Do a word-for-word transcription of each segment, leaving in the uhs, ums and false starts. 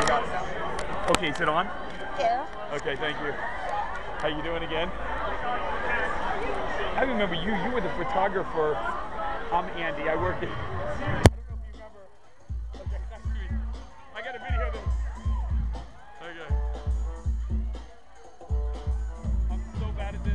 I got it now. Okay, is it on? Yeah. Okay, thank you. How you doing again? I remember you. You were the photographer. I'm Andy. I worked at... I don't know if you remember. Okay, nice to meet you. I got a video of this. Okay. I'm so bad at this.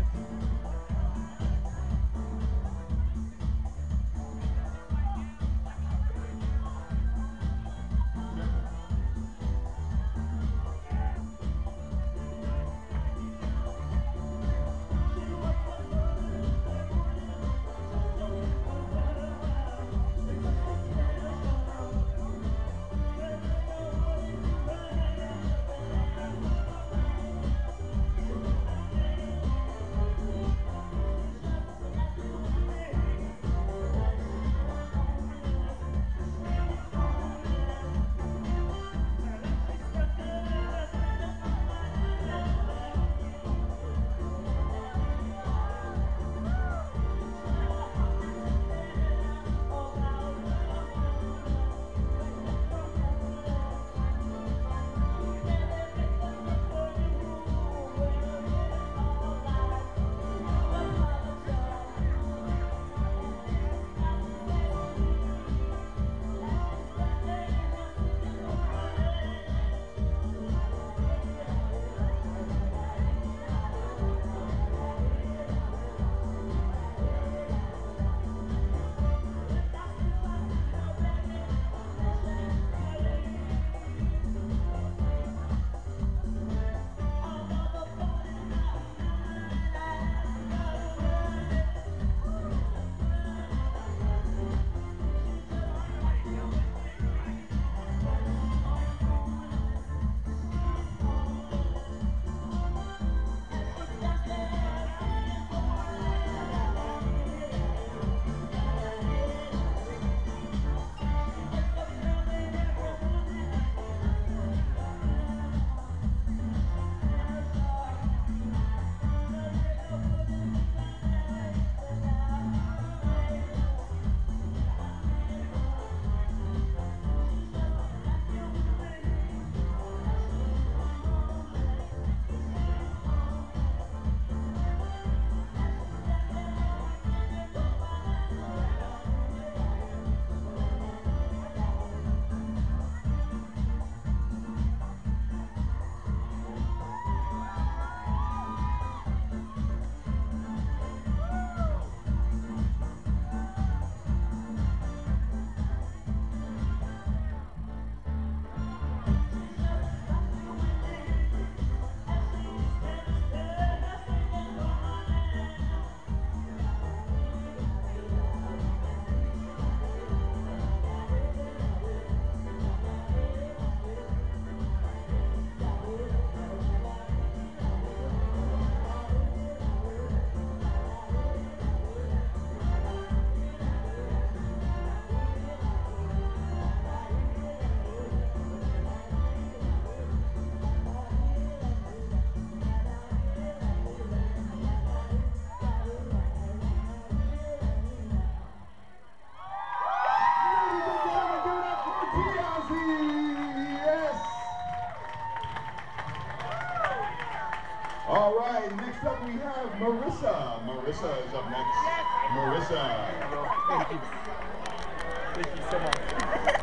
All right, next up we have Marissa. Marissa is up next. Marissa. Thank you. Thank you so much.